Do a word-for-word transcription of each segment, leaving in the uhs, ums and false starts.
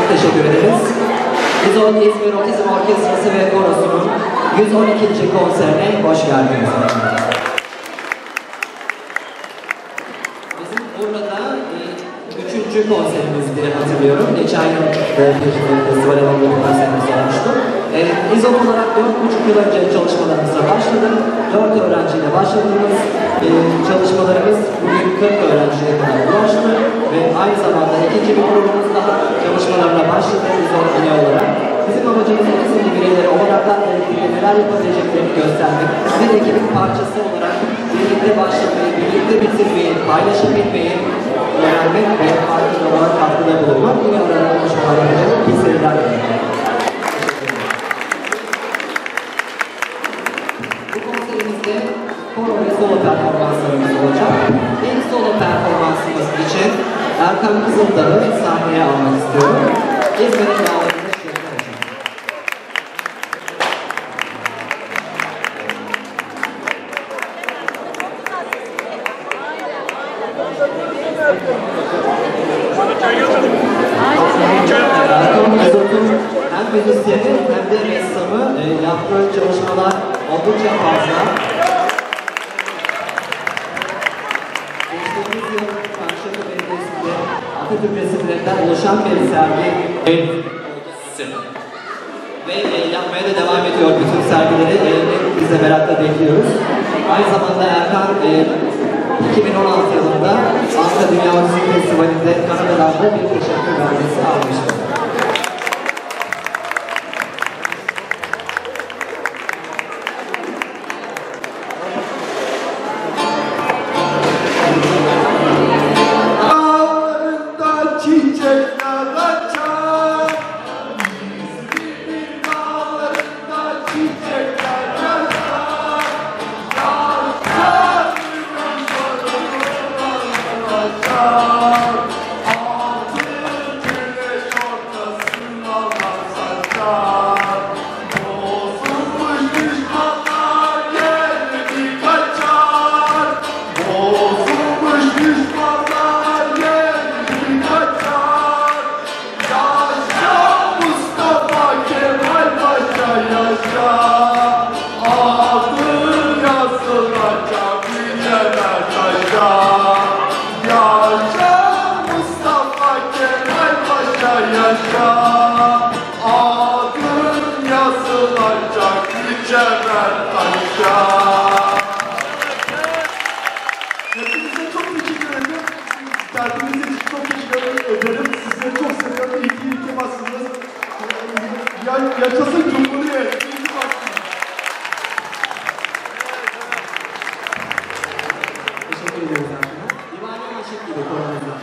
çok teşekkür ederiz. Biz İzmir Otizm Orkestrası ve Korosu'nun yüz on ikinci konserine hoş geldiniz. Bizim burada e, üçüncü konserimiz diye hatırlıyorum. Geçen yıl bir festival alanında bir konserimiz olmuştu. E, İzop olarak dört buçuk yıl önce çalışmalarımıza başladık. dört öğrenciyle başladığımız e, çalışmalarımız bugün kırk öğrenciye kadar ulaştı. Ve aynı zamanda ikinci bir grubumuz daha çalışmalarına başladı İzop üye olarak. Bizim amacımız otizmli bireyleri olanaklar birlikte neler yapabileceklerini göstermek. Bir ekibin parçası olarak birlikte başlamayı, birlikte bitirmeyi, paylaşabilmeyi öğrenmek ve farkında olarak katkıda bulunmak. Yine orada konuşmalar yapacak bir seriler yapacak. Bu konserimizde koro ve solo performanslarımız olacak. İlk solo performansımız için Erkan Kızıldağ'ı sahneye almak istiyorum. İzmir'in dağlarında hem müzisyeni hem de ressamı e, yaptığı çalışmalar oldukça fazla. Geçtiğimiz yıl Karşıyaka Belediyesi'nde Atatürk resimlerinden oluşan bir sergi ve e, yapmaya da devam ediyor bütün sergileri. E, biz de merakla bekliyoruz. Aynı zamanda Erkan e, iki bin on altı yılında Ankara Dünya Müzik Festivali'nde Kanada'dan da bir teşekkür belgesi almıştı. Yaşasın Cumhuriyet! Teşekkür ediyoruz arkadaşlar. İmani Maşık gibi koronamızdan.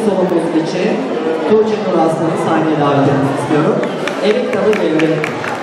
solumuz için Tuğçe Nur Aslan'ı sahneye davet etmek istiyorum. Erik Dalı Devri.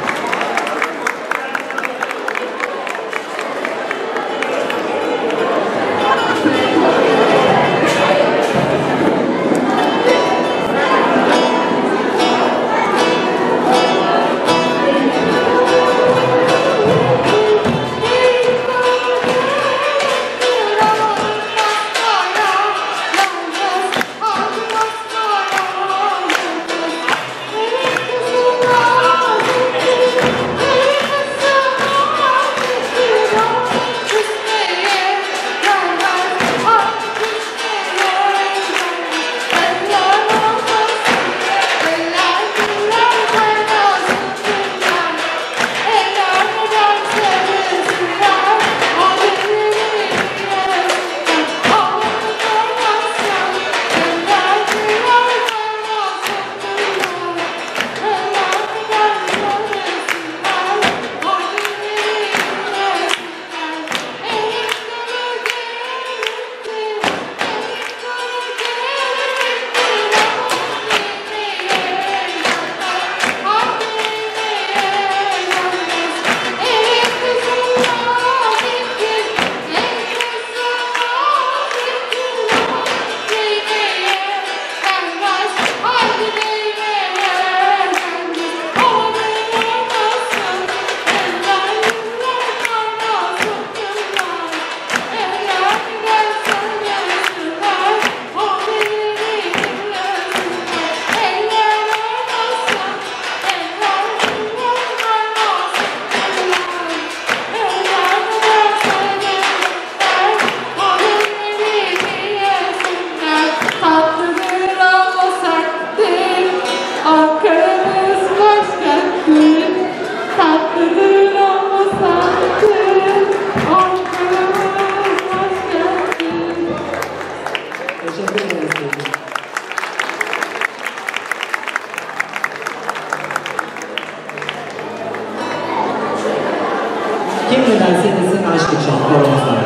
Kim ne derse desin aşk için korumuzlar.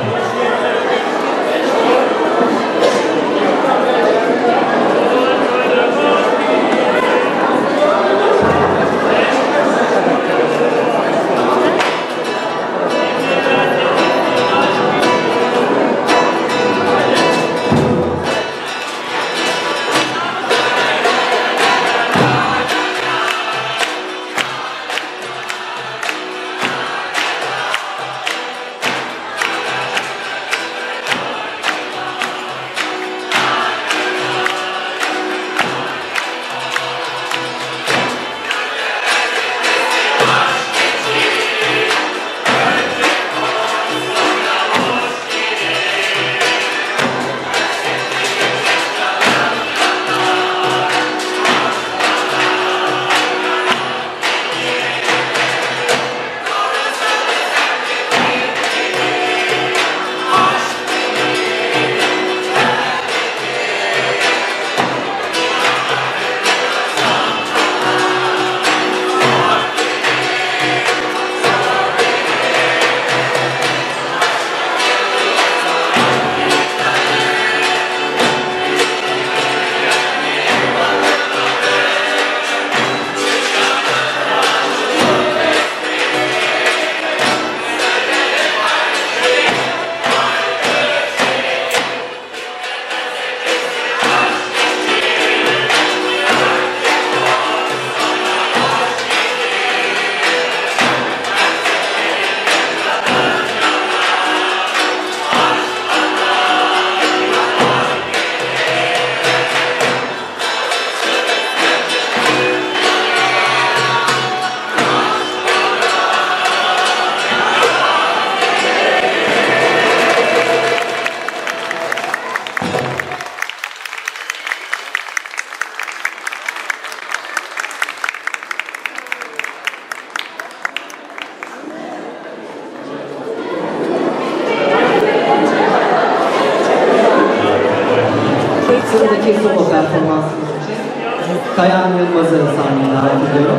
Sıradaki solo performansımız için Kayan Yılmaz'ı sahneye davet ediyorum.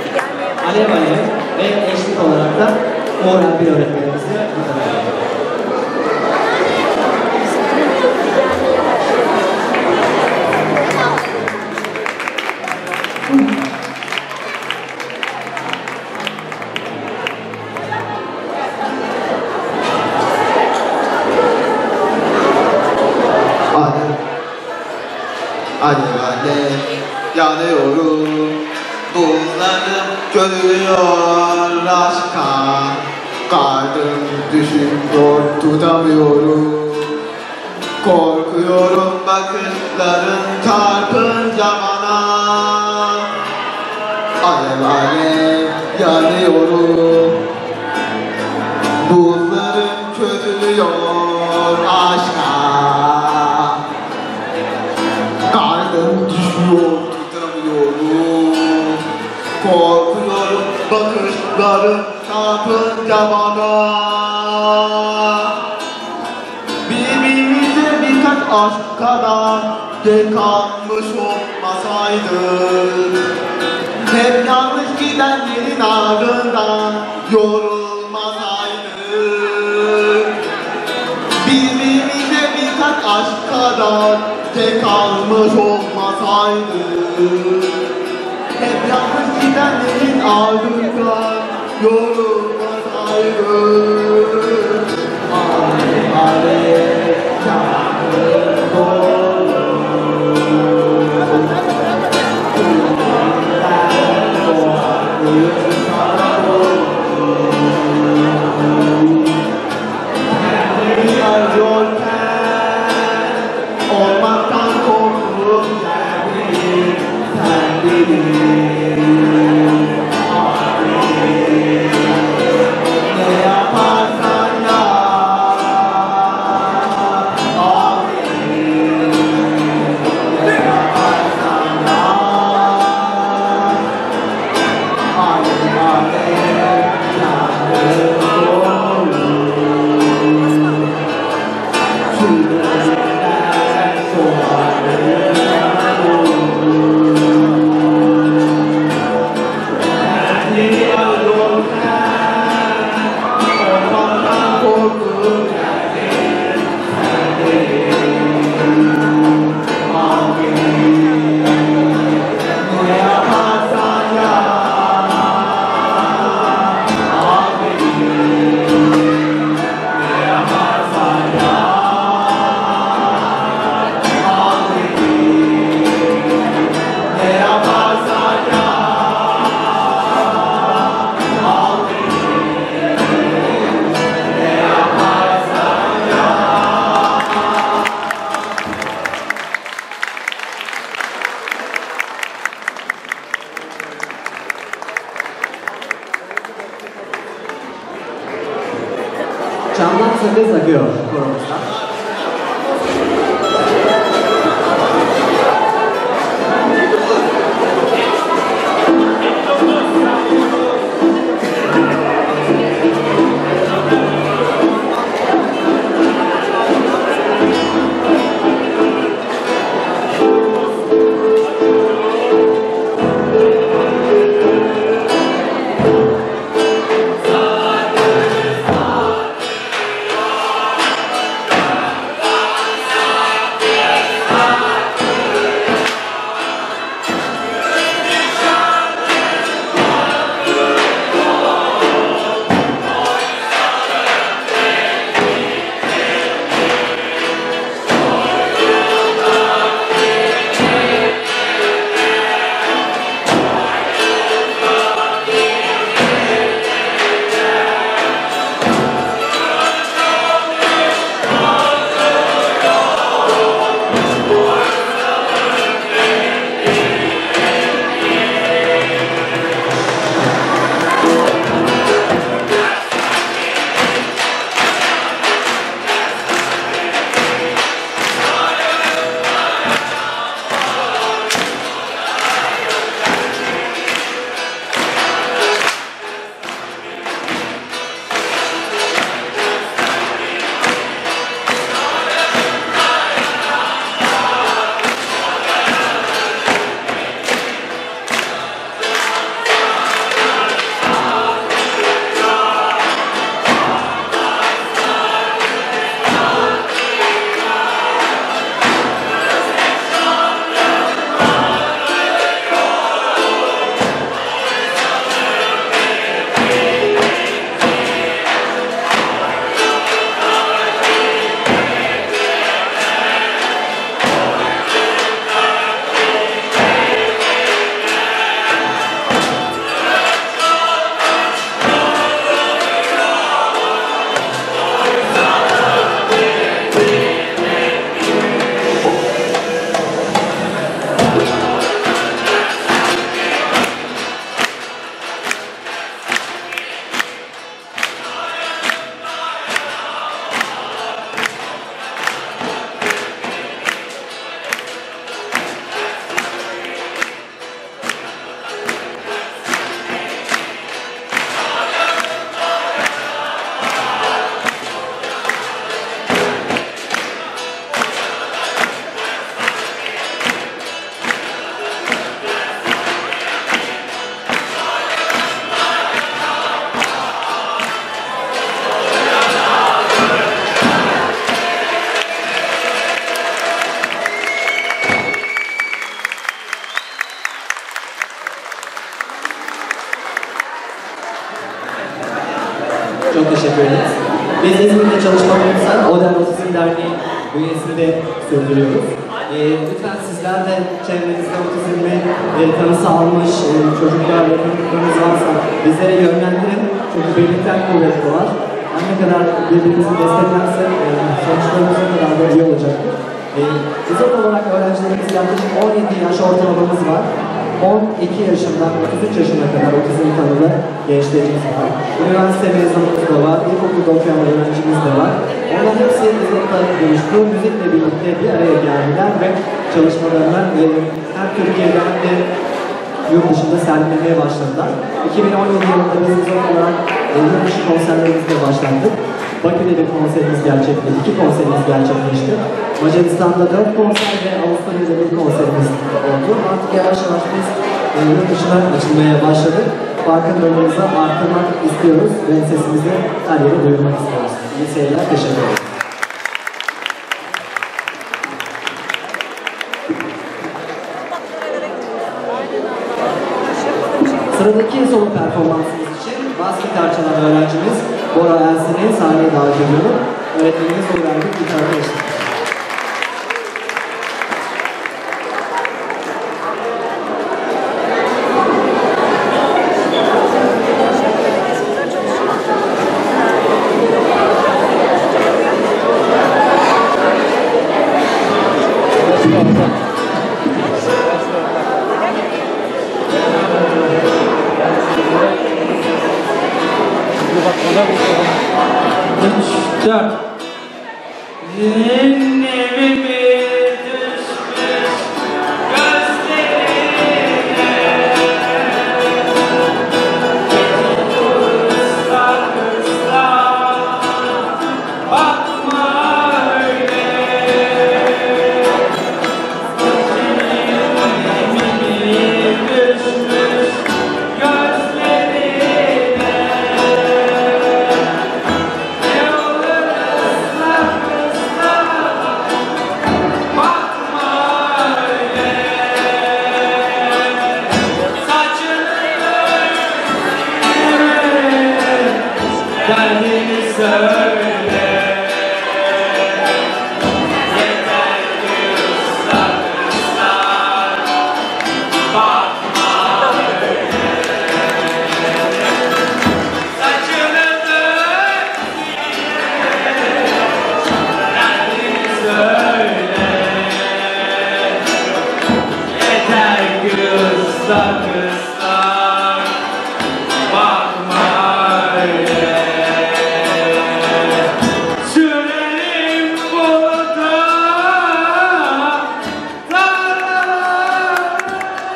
Alev Alev ve eşlik olarak da Uğur Alpil öğretmenimizi burada. alev alev yanıyorum. Buzlarım görüyor aşka. Kalbim düşüyor tutamıyorum. Korkuyorum bakışların çarpınca bana. Alev alev yanıyorum. Buzlarım çözülüyor aşka. Kalbim düşüyor tutamıyorum. Korkuyorum bakışların çarpınca bana. Birbirimize birkaç aşk kadar geç kalmış olmasaydık, hep yanlış gidenlerin ardından yorulmasaydık. Birbirimize birkaç aşk kadar geç kalmış olmasaydık, hep yanlış gidenlerin ardından yorulmasaydık. Alev alev yanır dolu. Gülümden doğar sana doğru. Kendimi arıyorken olmaktan korktuğum yerdeyim. Sen benim abim. Ne yaparsan yap abim. Ne yaparsan yap. Alev alev yanır dolu. Sürüden soğanlarım dolu. Kendini arıyorken olmaktan korkup yerdeyim. Sen benim abim. Ne yaparsan yap abim. Ne yaparsan yap abim. Ne yaparsan yap abim. Ne yaparsan yap. Camdan sakız akıyor koromuzdan. bünyesinde sürdürüyoruz. E, lütfen sizler de çevrenizde otizmle e, tanısı almış e, çocuklar ve tanıdıklarınız varsa bizlere yönlendirin. Çünkü birlikten kuvvetli var. Ne kadar birbirimizi desteklersek e, sonuçlarımız o kadar da iyi olacaktır. E, İzot olarak öğrencilerimiz yaklaşık on yedi yaş ortalamamız var. on iki yaşından otuz üç yaşına kadar otizm tanılı gençlerimiz var. Üniversite mezunumuz da var, ilkokulda okuyan öğrencimiz de var. Onların hepsi İzot'ta buluştu, müzikle birlikte bir araya geldiler ve çalışmalarını e, hem Türkiye'de hem de yurt dışında sergilemeye başladılar. iki bin on yedi yılında biz İzot olarak e, yurt dışı konserlerimizle başladık. Bakü'de bir konserimiz gerçekleşti, iki konserimiz gerçekleşti. Macaristan'da dört konser ve Avustralya'da bir konserimiz oldu. Artık yavaş yavaş biz e, yurt dışına açılmaya başladık. Farkındalığımızı arttırmak istiyoruz ve sesimizi her yere duyurmak istiyoruz. İyi seyirler, teşekkür ederim. Sıradaki solo performansımız için bas gitar çalan öğrencimiz Bora Ersin'i sahneye davet ediyorum. Öğretmenimiz o verdik gitarda eşlik. Dört. Zihnimi düşmüş gözlerine ıslak ıslak bakma öyle. Zihnimi düşmüş gözlerine derdini söyle. Yeter ki ıslak ıslak bakma öyle. Saçını dök derdini söyle. Yeter ki ıslak ıslak bakma öyle. Sürelim burada tarlalar.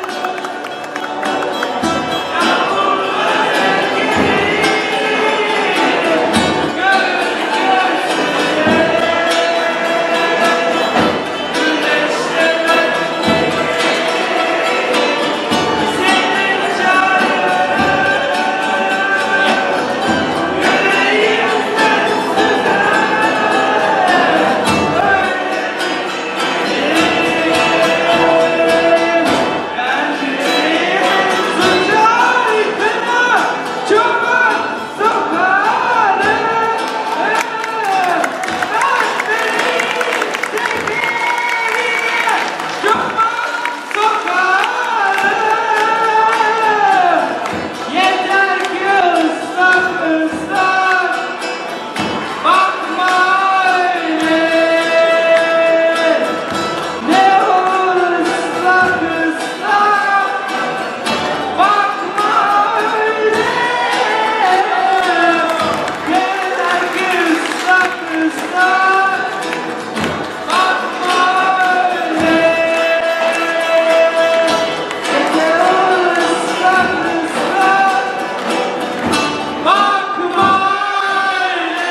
Yeter ki ıslak ıslak bakma öyle. Ne olur ıslak ıslak bakma öyle. Yeter ki ıslak ıslak bakma öyle. Yeter ıslak ıslak bakma öyle.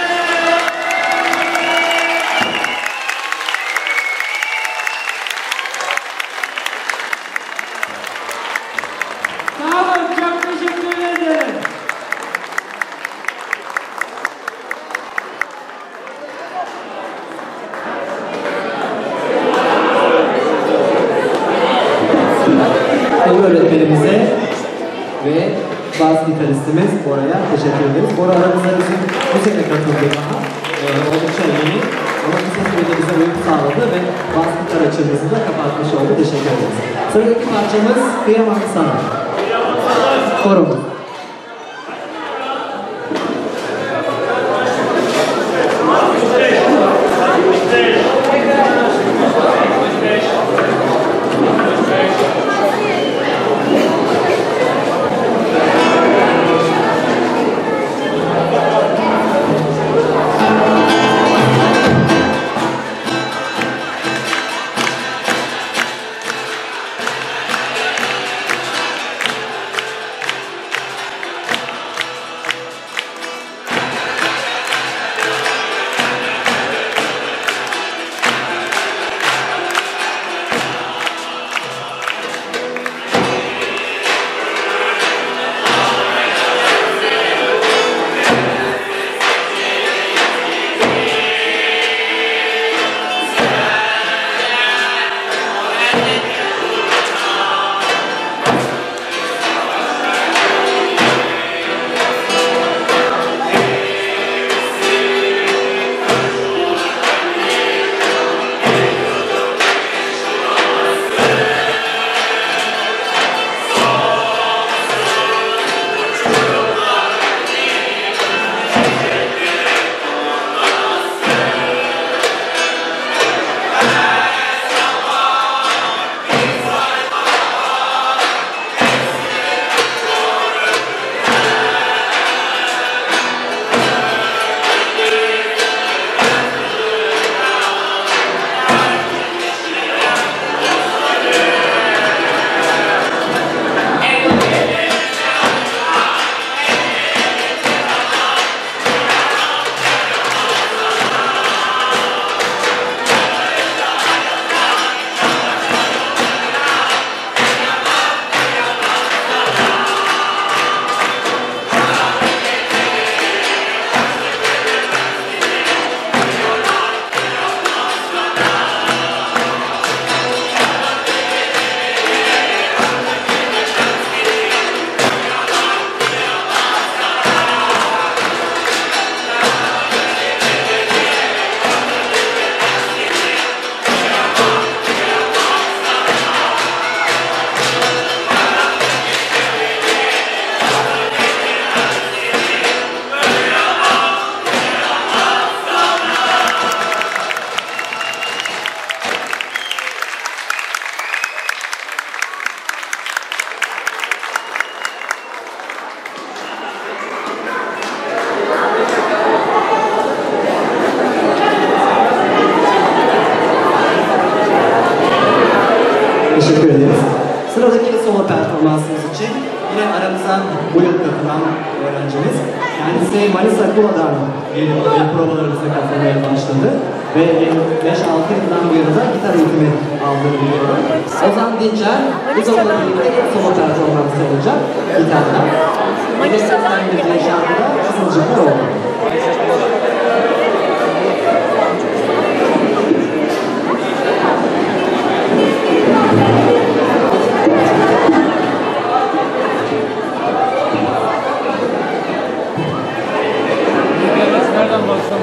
Sağ olun, çok teşekkür ederim. Sayın öğretmenimize ve bas gitaristimiz Bora'ya teşekkür ederiz. Bora aramıza bizim bu sene katıldı daha. Ee, oldukça yeni. Ama kısa sürede bize uyum sağladı ve bastıklar açımızı da kapatmış oldu. Teşekkür ederiz. Sıradaki parçamız Kıyamam Sana. Korumuz. Teşekkür ederiz. Sıradaki solo performansımız için yine aramıza bu yıl katılan öğrencimiz. Kendisi Manisa Kula'dan gelip provalarımıza katılmaya başladı. Ve beş altı yıldan bu yana da gitar eğitimi aldığını biliyorum. Ozan Dinçer, biz onunla birlikte ilk solo performansı olacak gitarda. Manisa'dan bir şarkıda Kızılcıklar oldu. Nereden baksam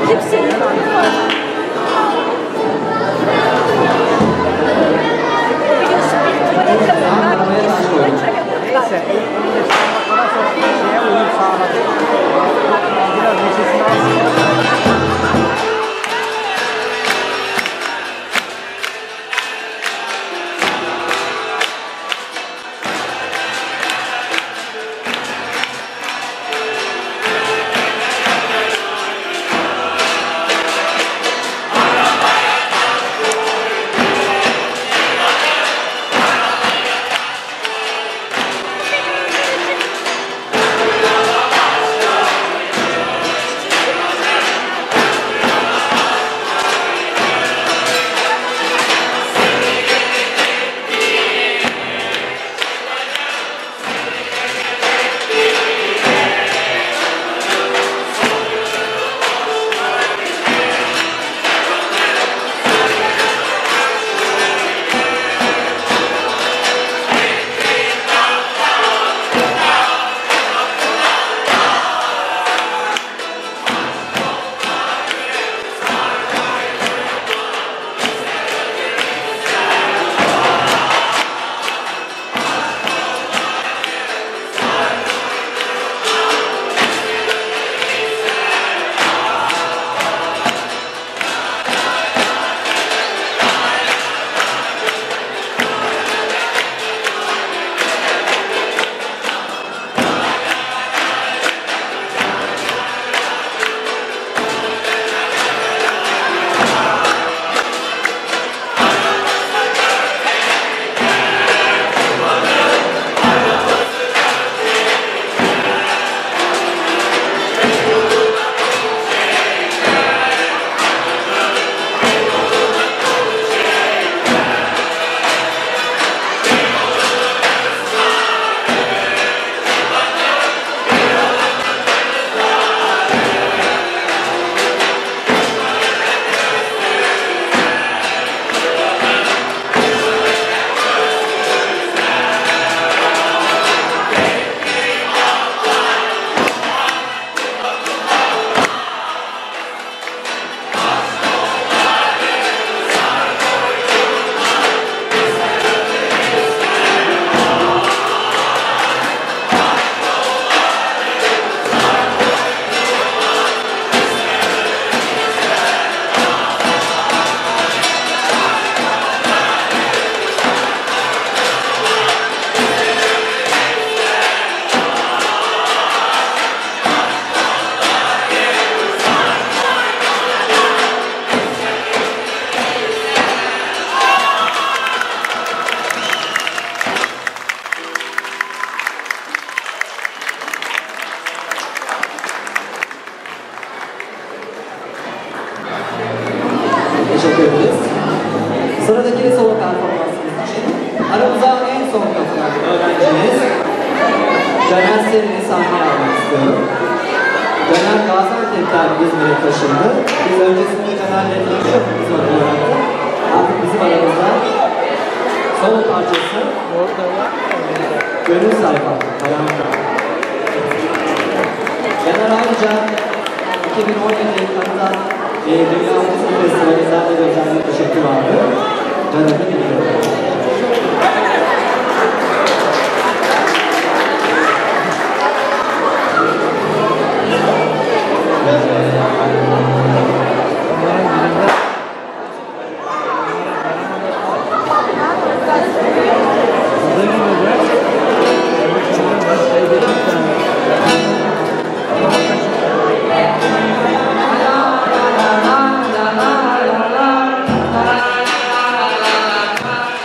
Hepsini. Neyse, elinde sonra sonra şeye uyum sağladı. Biraz neşesini alsın. Teşekkür ederiz. Sıradaki solo performansımız için aramıza en son katılan öğrencimiz Caner Seren'i sahneye almak istiyorum. Caner Gaziantep'ten İzmir'e taşındı. Biz öncesinde Caner'le tanışıyorduk biz olarak. Artık bizim aramızda solo parçası Gönül Sayfa. Caner ayrıca iki bin on yedi yılında e, Dünya Müzik Festivali'nden de özel bir teşekkür vardı. Caner'e gidiyorum. La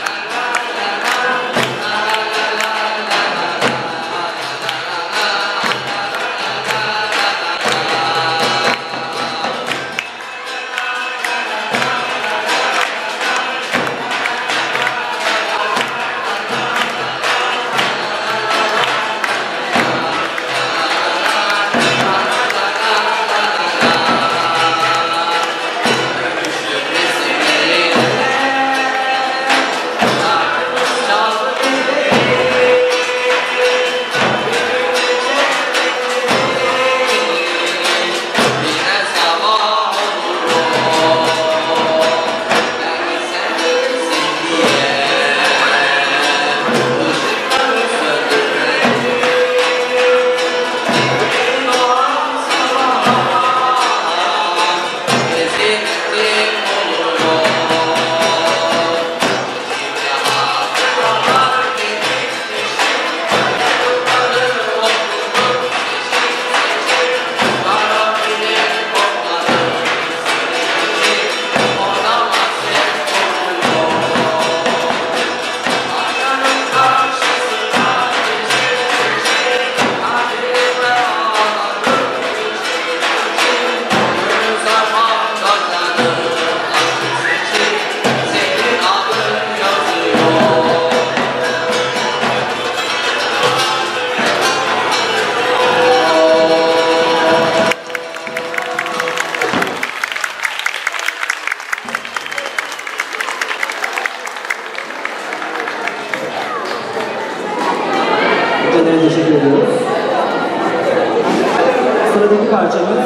Sıradaki parçamız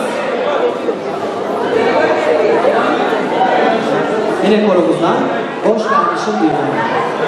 yine korumuzdan Hoş Kardeşim Dünya.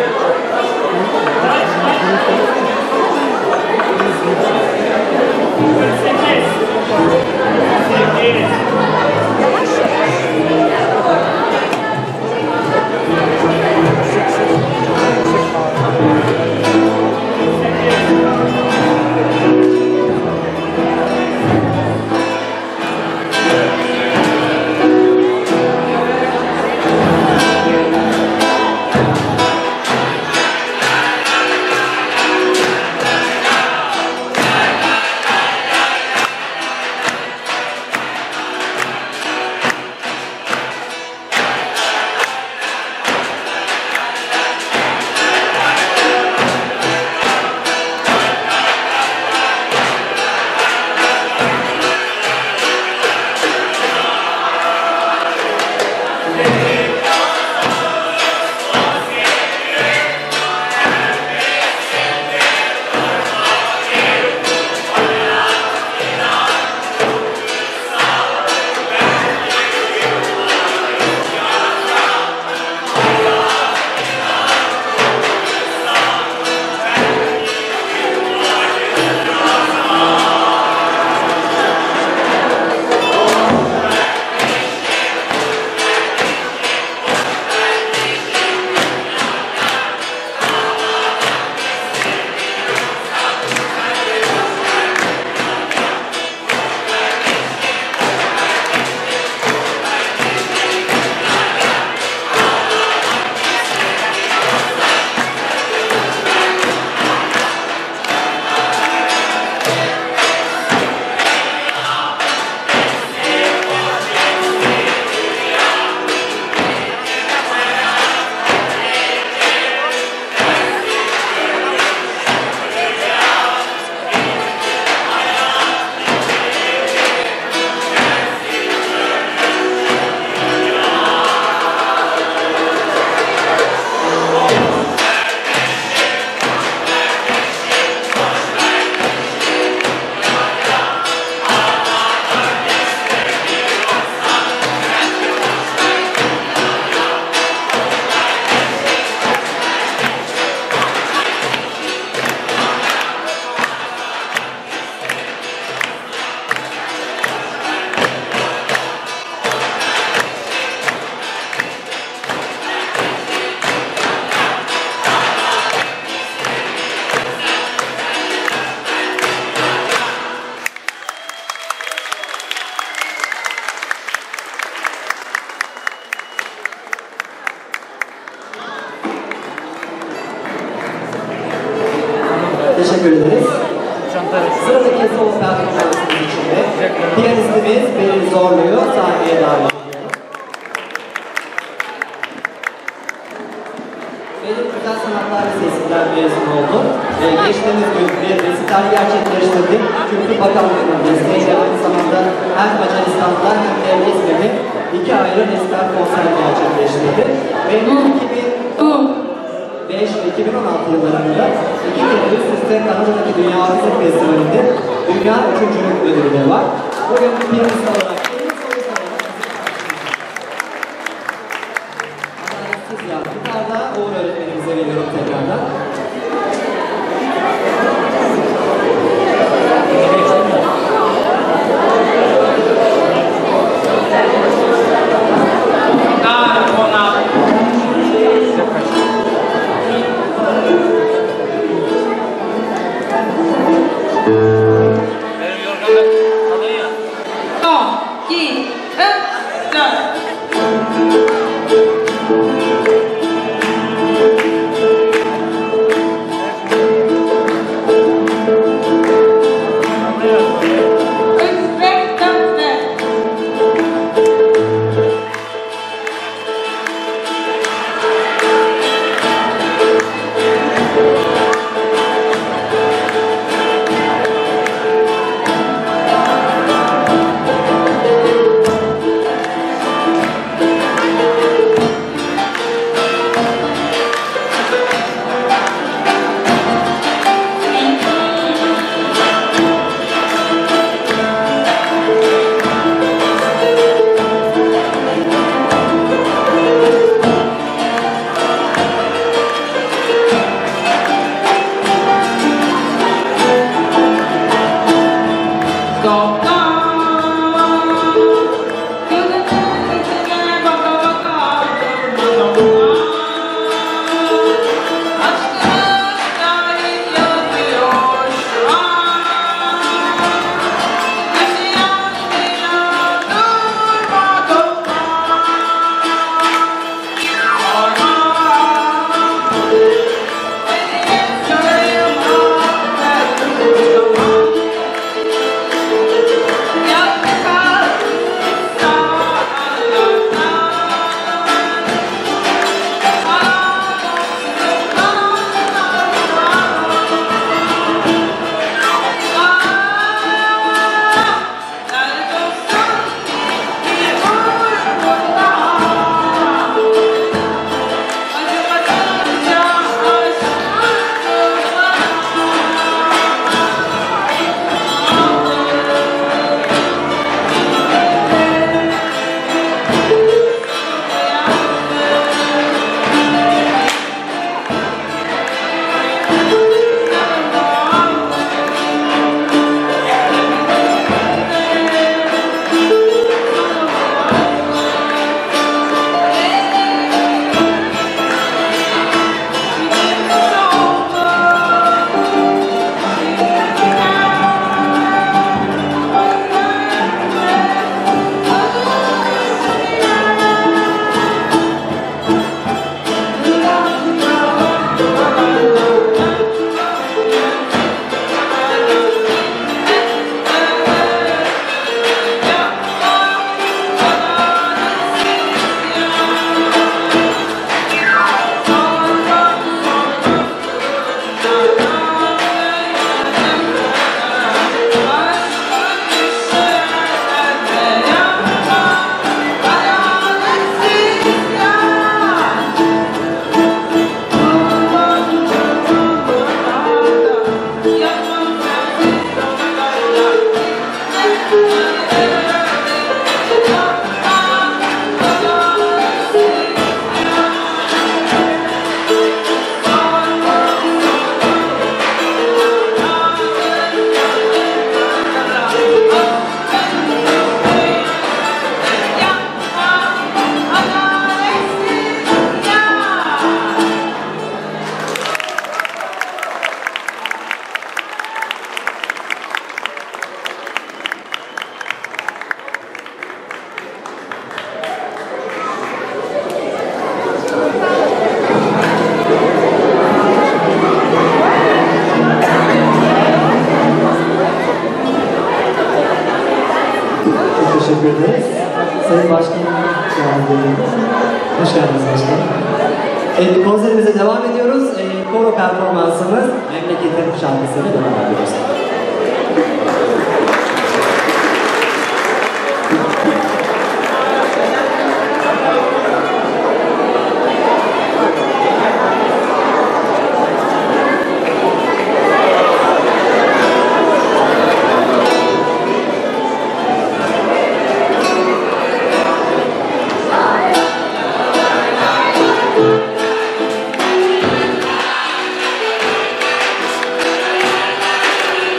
Teşekkür ederiz. Sıradaki solo performansımız için de piyanistimiz Beril Zorlu'yu sahneye davet ediyoruz. Beril Güzel Sanatlar Lisesi'nden mezun oldu. Ee, geçtiğimiz gün bir resital gerçekleştirdik. Kültür Bakanlığı'nın desteğiyle aynı zamanda hem Macaristan'da hem de İzmir'de iki ayrı resital konser gerçekleştirdi. Ve iki bin beş ve iki bin on altı yıllarında iki kere üst üste Kanada'daki Dünya Müzik Festivali'nde Dünya Üçüncülük ödülü var. Bugün bir piyanist olarak benim solist olarak adaletsiz ya. Gitarda Uğur öğretmenimize veriyorum tekrardan. teşekkür ederiz. Sayın Başkanım, hoş geldiniz başkanım. Evet, konserimize devam ediyoruz. E, koro performansımız Memleketin şarkısıyla devam ediyoruz. Thank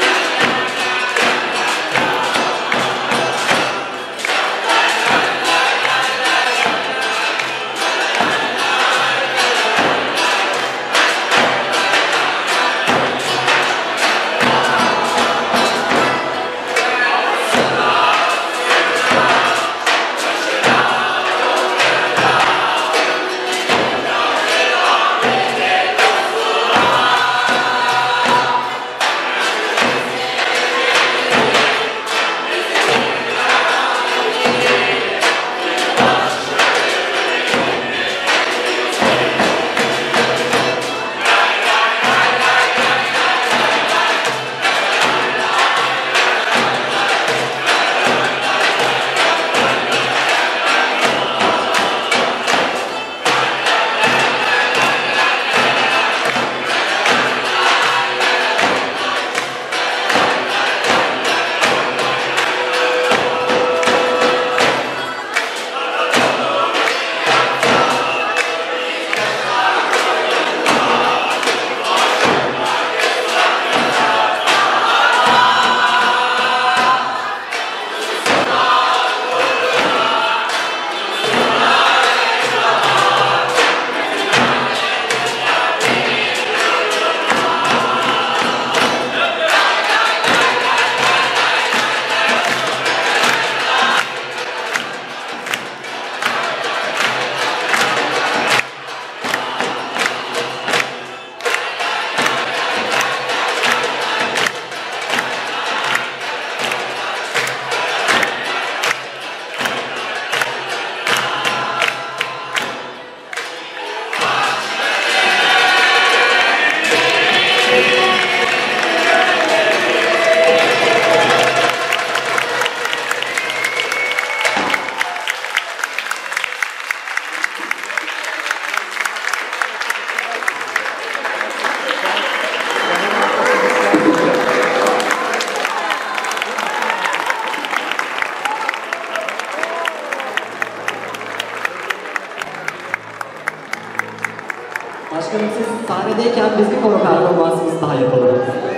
sahnedeyken biz bir koro performansımızı daha yapalım.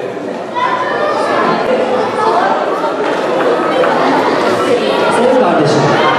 Sayın kardeşim.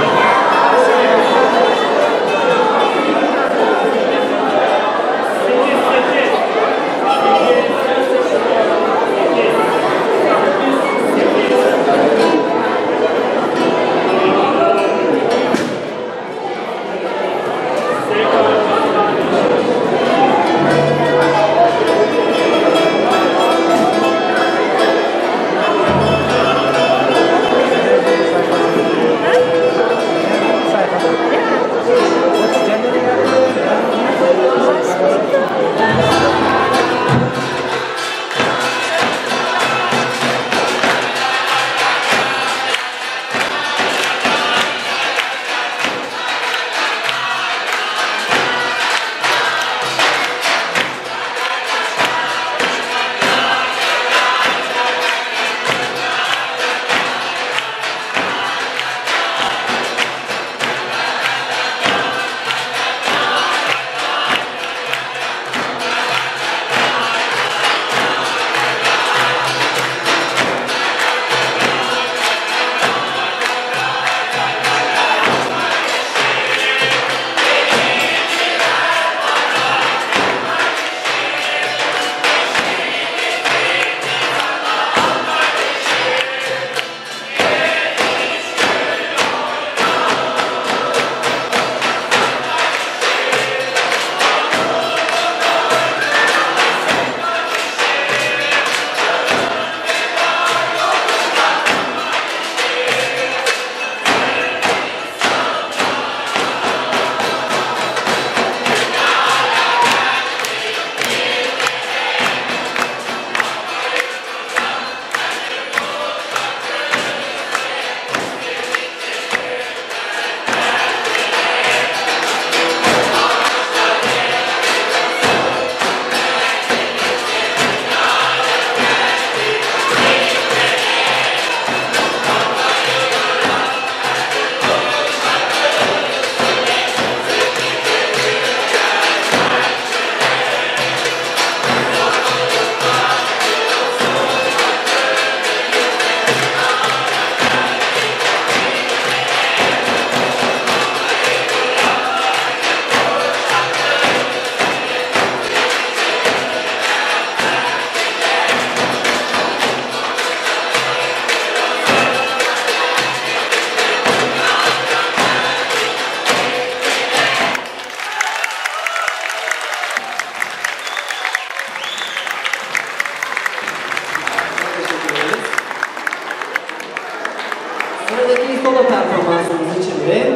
Sıradaki solo performansımız için de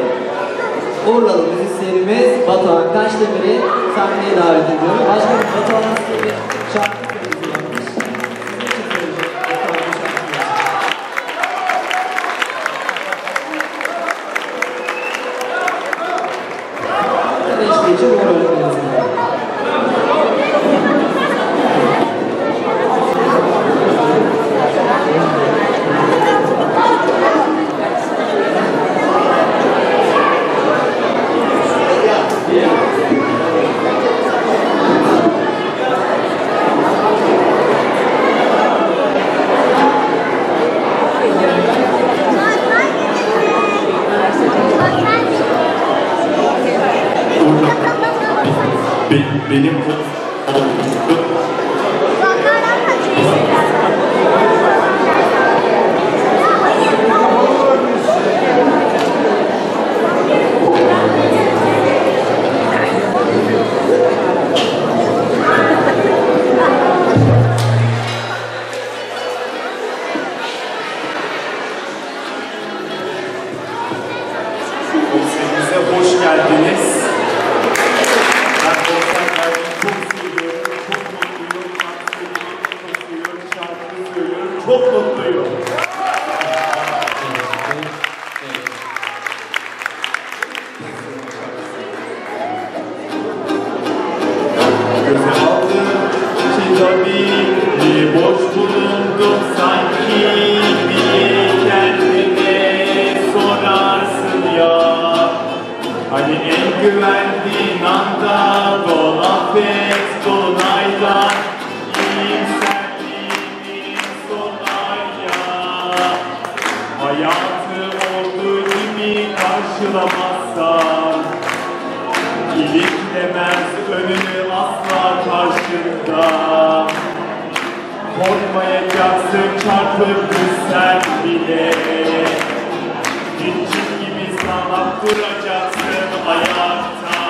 Urlalı müzisyenimiz Batuhan Kaşdemir'i sahneye davet ediyorum. Başkanım, Batuhan size bir şarkı sözü yapmış. Sizin için söyleyecek Batuhan bu şarkıyı. Tabii işte için o rolü yazıyor. Benim Konserimize hoş geldiniz. Ben konserlerden çok seviyorum, çok mutluyum, çok seviyorum, şarkı söylüyorum, çok mutluyum. Göze aldım ki tabii boş bulundum sanki diye kendine sorarsın ya. Hani en güvendiğin anda don affet, dolunay Hayatı olduğu gibi karşılamazsan, iliklemez önünü asla karşında. Korkmayacaksın çarpıp düşsen bile, Hincik gibi sanat duracaksın ayakta.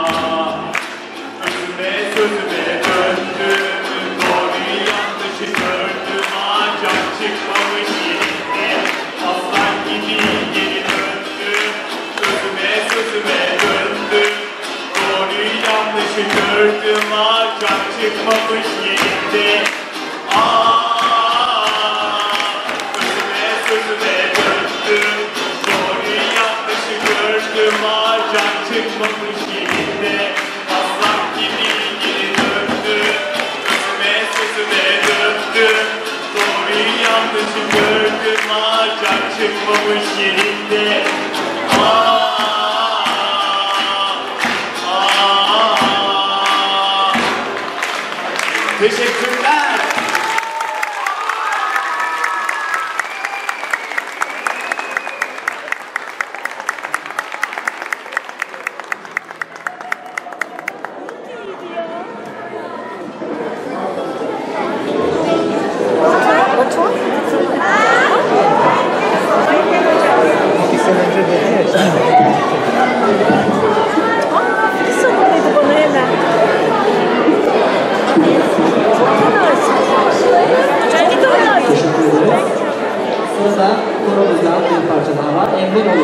Özüme sözüme döndüm, doğruyu yanlışı gördüm. Ancak çıkmamış yerinde, aslan gibi geri döndüm. Özüme sözüme döndüm, doğruyu yanlışı gördüm. Ancak çıkmamış yerinde. Özüme sözüme döndüm, doğruyu yanlışı gördüm. Ancak çıkmamış yerinde, aslan gibi geri döndüm. Özüme sözüme döndüm, doğruyu yanlışı gördüm. Ancak çıkmamış yerinde. Teşekkürler. İki sene önce dedi ya işte. Aa, bir söyledi bana hemen. Kendi de öyle. Teşekkür ederiz. Sırada konumuzdan bir parça daha var. Emrin olur.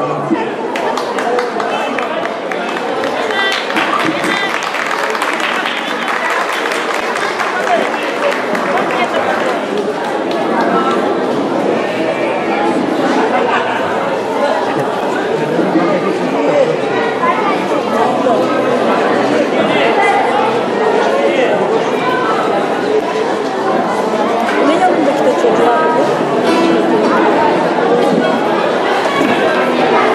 Ne yanındaki de çocuğa?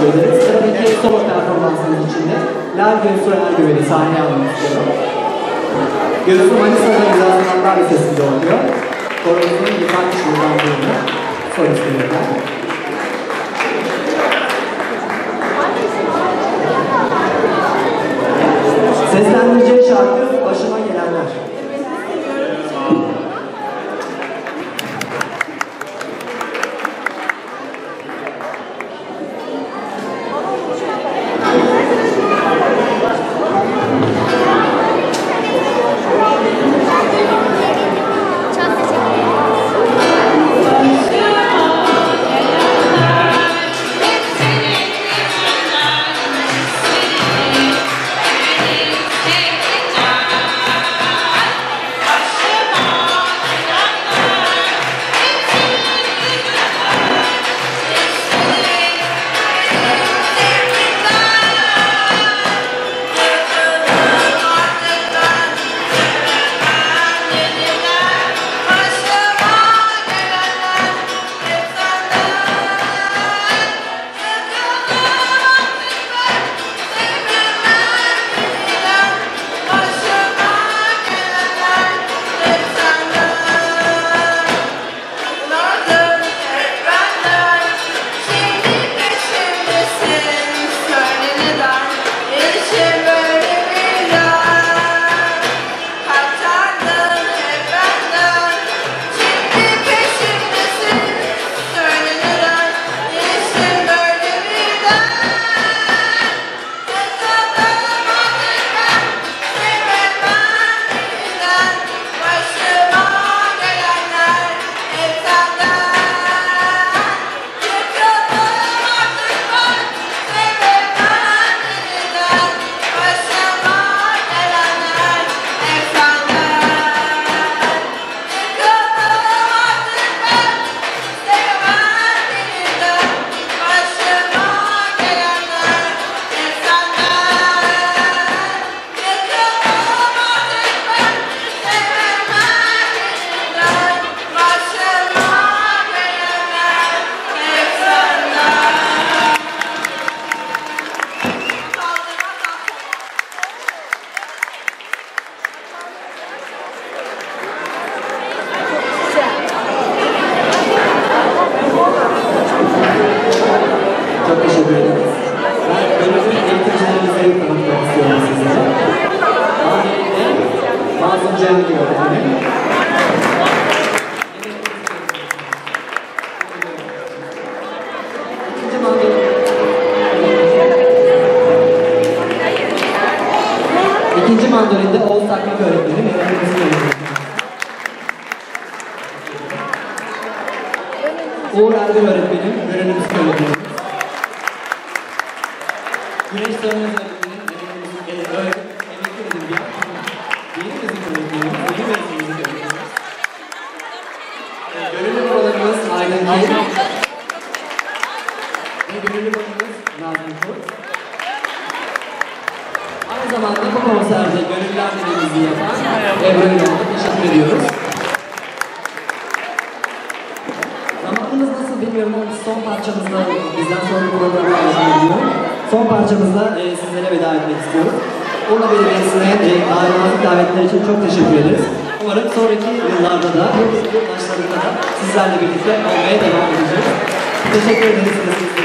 teşekkür ederiz. Sıradaki solo performansımız için de Lal Gülsu Ergüven'i sahneye almak istiyorum. Gülsu Manisa'da Güzel Sanatlar Lisesi'nde okuyor. Korozun yıkan şuradan bölümü. Solist bölümden. Seslendireceği şarkı Başıma Gelenler. Çok teşekkür ederiz. Ben bölümün eğitimcilerimize tanıtmak istiyorum size. Öncelikle Mazlum Cemil öğretmenim. İkinci mandolin. İkinci mandolinde Oğuz Takmak öğretmenim. Eğitimimizin öğretmenim. Uğur Erbil öğretmenim. Görünümüzün öğretmenim. Güneş Sönmez öğretmenim, elimizin emekli edebiyat, yeni müzik öğretmenimiz, yeni müzik öğretmenimiz. Gönüllü babalarımız Aydın Gil ve gönüllü babamız Nazım Kurt. Aynı zamanda bu konserde gönüllüler dediğimizi yapan Ebru Yolda teşekkür ediyoruz. Zamanımız nasıl bilmiyorum ama son parçamızda bizden sonra programı başlayalım. Son parçamızda e, sizlere veda etmek istiyoruz. Urla Belediyesi'ne e, ayrılmazlık davetleri için çok teşekkür ederiz. Umarım sonraki yıllarda da, bu yılbaşlarında da sizlerle birlikte olmaya devam edeceğiz. Teşekkür ederiz.